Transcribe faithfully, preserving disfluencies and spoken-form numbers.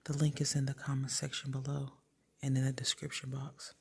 The link is in the comment section below and in the description box.